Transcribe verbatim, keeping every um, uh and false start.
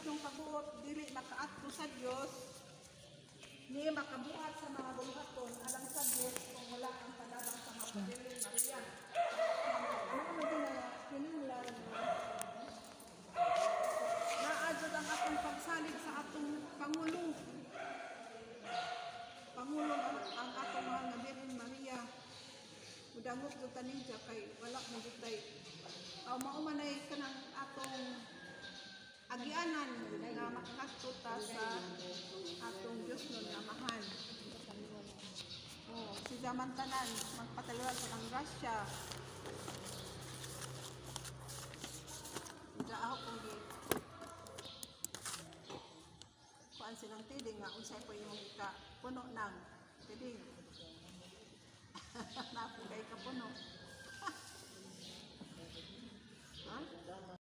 nung kabuot dili makaadto sa Dios, ni makabuhat sa mga buluhaton alang sa Dios kung wala ang padabang sa mga Birhen Maria. Ano ang ginaya? Kinahanglan mo. Naadyo ang atong pagsalig sa atong Pangulo. Pangulo ang, ang atong mahal na Birhen Maria. Udangot do tanin siya kay wala mo ditay. Aw maumanay kanang atong agianan nga makakatuta sa atong Diyos nun nga mahal. Oh, si zaman tanan magpatalawan sa ng grasya